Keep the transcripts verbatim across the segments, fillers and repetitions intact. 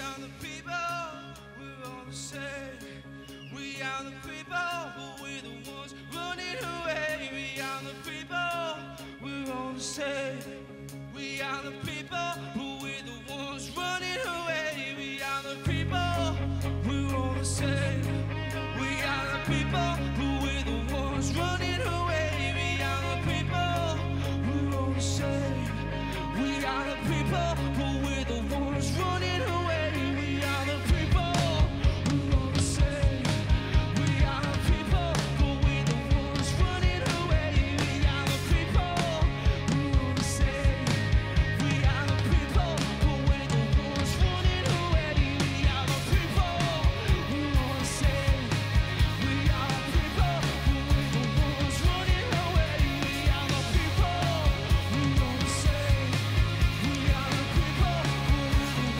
are the people, we're all the same. We are the people, but we're the ones running away. We are the people, we're all the same. We are the people, but we're the ones running away. We are the people, we're all the same. We are the people, but we're the ones running away. We are the people, we're all the same. We are the people, but we're the ones running away. We are the people, we're all the same. We are the people, but we're the ones running away. We are the people, we're all the same. We are the people, but we're the ones running away. We are the people, we're all the same. We are the people, but we're the ones running away. We are the people, we're all the same. We are the people, but we're the ones.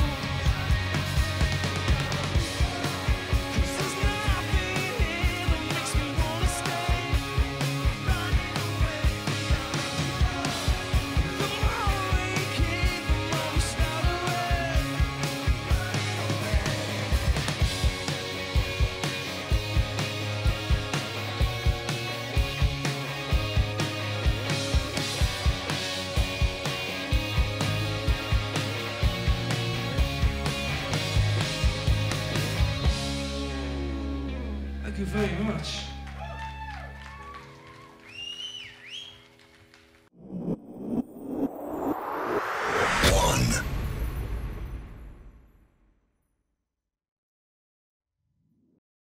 'Cause there's nothing here that makes me wanna stay. Running away. The more we keep, the more we start away. Thank you very much.